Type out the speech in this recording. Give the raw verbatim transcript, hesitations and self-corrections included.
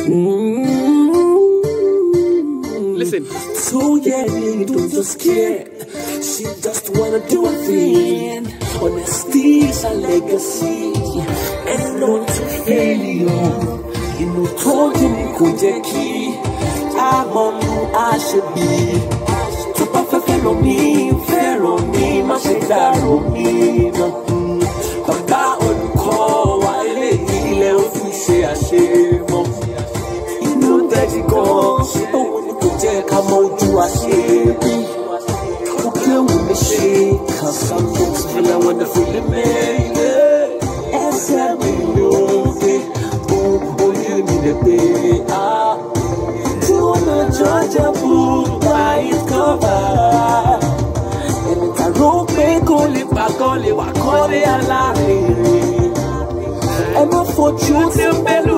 Mm-hmm. Listen. So yeah, don't just scared. She just wanna do a thing. Honesty is a legacy, and not to failure. You know, told him could you key. I'm on who I should be. To perfect fellow me, fellow me, my shadow me. Papa on call, while he left me say a shame. You know that he goes, oh, when you could take a more to a shame. Okay, when they shake, cause some folks feel I wonderfully made it. And said, we know it. Oh, boy, you need a day. Ah, to the Georgia book by its cover. And it's a rope, make only back only, walk only a lie. And my fortune,